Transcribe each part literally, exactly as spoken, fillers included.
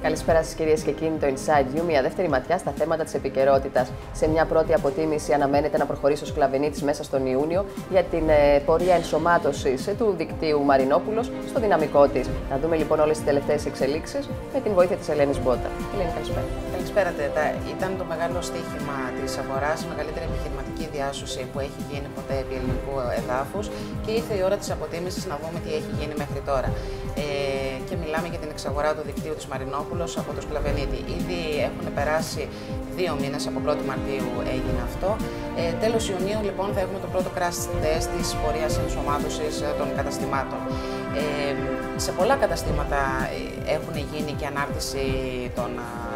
Καλησπέρα σας κυρίες και κύριοι, το Inside You, μια δεύτερη ματιά στα θέματα της επικαιρότητας. Σε μια πρώτη αποτίμηση αναμένεται να προχωρήσει ο Σκλαβενίτης μέσα στον Ιούνιο για την ε, πορεία ενσωμάτωσης ε, του δικτύου Μαρινόπουλος στο δυναμικό της. Να δούμε λοιπόν όλες τις τελευταίες εξελίξεις με την βοήθεια της Ελένης Μπότα. Ελένη, καλησπέρα. Καλησπέρα, Τέτα. Ήταν το μεγάλο στοίχημα της αγοράς, η μεγαλύτερη επιχειρηματική διάσωση που έχει γίνει ποτέ επί ελληνικού εδάφους και ήρθε η ώρα της αποτίμησης να δούμε τι έχει γίνει μέχρι τώρα. Ε, και μιλάμε για την εξαγορά του δικτύου της Μαρινόπουλος από το Σκλαβενίτη. Ήδη έχουν περάσει δύο μήνες, από πρώτη Μαρτίου έγινε αυτό. Ε, τέλος Ιουνίου λοιπόν θα έχουμε το πρώτο crash test της πορείας ενσωμάτωσης των καταστημάτων. Ε, σε πολλά καταστήματα έχουν γίνει και ανάρτηση των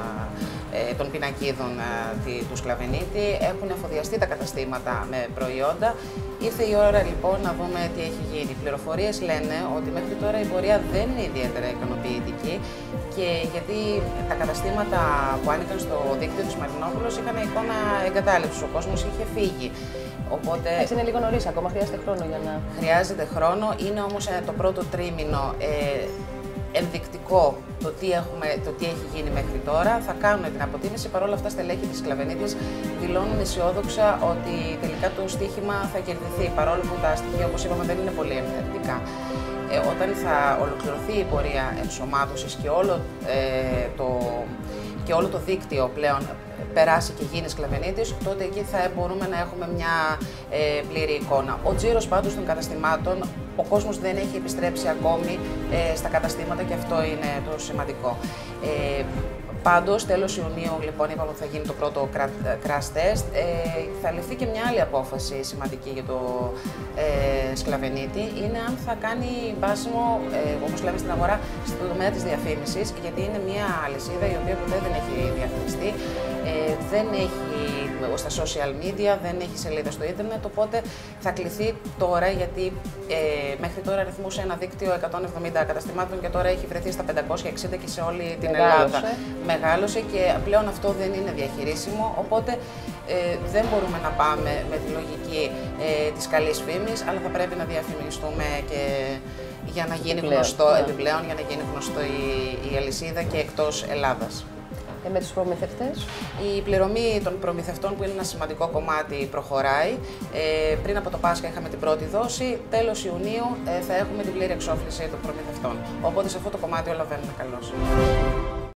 των πινακίδων του Σκλαβενίτη, έχουν εφοδιαστεί τα καταστήματα με προϊόντα. Ήρθε η ώρα λοιπόν να δούμε τι έχει γίνει. Οι πληροφορίες λένε ότι μέχρι τώρα η πορεία δεν είναι ιδιαίτερα ικανοποιητική και γιατί τα καταστήματα που άνοιγαν στο δίκτυο της Μαρινόπουλος είχαν εικόνα εγκατάλειψης, ο κόσμος είχε φύγει. Οπότε, έτσι είναι λίγο νωρίς ακόμα, χρειάζεται χρόνο για να... Χρειάζεται χρόνο, είναι όμως το πρώτο τρίμηνο ε, ενδεικτικό το τι, έχουμε, το τι έχει γίνει μέχρι τώρα. Θα κάνουν την αποτίμηση. Παρ' όλα αυτά, στελέχη της Σκλαβενίτης δηλώνουν αισιόδοξα ότι τελικά το στοίχημα θα κερδιθεί. Παρόλο που τα στοιχεία, όπως είπαμε, δεν είναι πολύ ενθαρρυντικά. Ε, όταν θα ολοκληρωθεί η πορεία ενσωμάτωσης και όλο, ε, το, και όλο το δίκτυο πλέον περάσει και γίνει Σκλαβενίτης, τότε εκεί θα μπορούμε να έχουμε μια ε, πλήρη εικόνα. Ο τζίρος πάντως των καταστημάτων, ο κόσμος δεν έχει επιστρέψει ακόμη ε, στα καταστήματα και αυτό είναι το σημαντικό. Ε, Πάντως, τέλος Ιουνίου, λοιπόν, είπαμε ότι θα γίνει το πρώτο crash test. Ε, θα ληφθεί και μια άλλη απόφαση σημαντική για το ε, Σκλαβενίτη. Είναι αν θα κάνει μπάσιμο, ε, όπως λέμε στην αγορά, στον τομέα της διαφήμισης, γιατί είναι μια αλυσίδα η οποία ποτέ δεν έχει διαφημιστεί, ε, δεν έχει στα social media, δεν έχει σελίδα στο ίντερνετ, οπότε θα κληθεί τώρα, γιατί ε, μέχρι τώρα αριθμούσε ένα δίκτυο εκατόν εβδομήντα καταστημάτων και τώρα έχει βρεθεί στα πεντακόσια εξήντα και σε όλη την Ελλάδα. Μεγάλωσε και πλέον αυτό δεν είναι διαχειρίσιμο, οπότε ε, δεν μπορούμε να πάμε με τη λογική ε, της καλής φήμης, αλλά θα πρέπει να διαφημιστούμε και για να γίνει επιπλέον, γνωστό, yeah. επιπλέον, για να γίνει γνωστό η, η αλυσίδα και εκτός Ελλάδας. Ε, με τους προμηθευτές. Η πληρωμή των προμηθευτών, που είναι ένα σημαντικό κομμάτι, προχωράει. Ε, πριν από το Πάσχα είχαμε την πρώτη δόση, τέλος Ιουνίου ε, θα έχουμε την πλήρη εξόφληση των προμηθευτών. Οπότε σε αυτό το κομμάτι όλα βαίνουν καλώς.